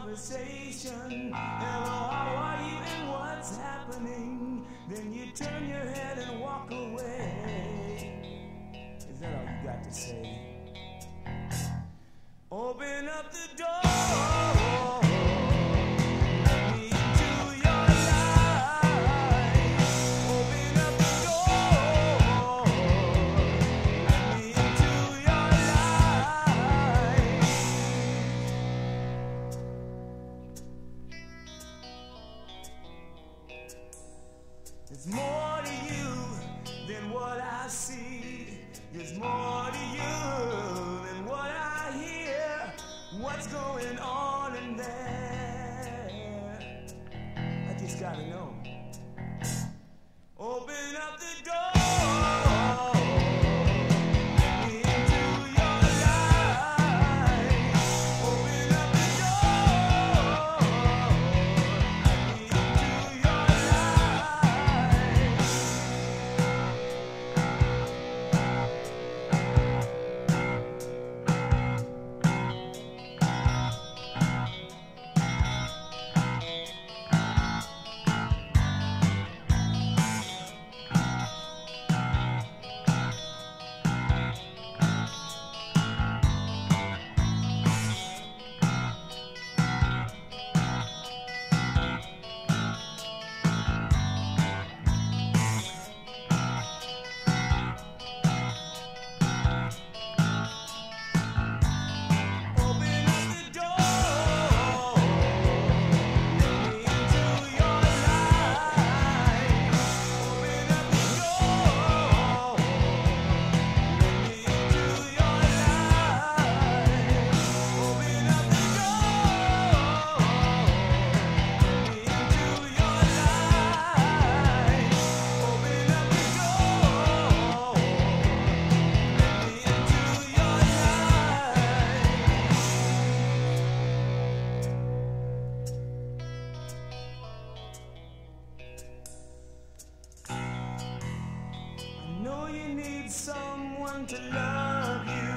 conversation. Hello, how are you and what's happening? Then you turn your head and walk away. Is that all you got to say? Open up the door. Let me into your life. Open up the door. Let me into your life. There's more to you than what I see. There's more to you than what I hear. What's going on in there? I just gotta know. Open up the door. Let me into your life. Open up the door. Let me into your life. Someone to love you.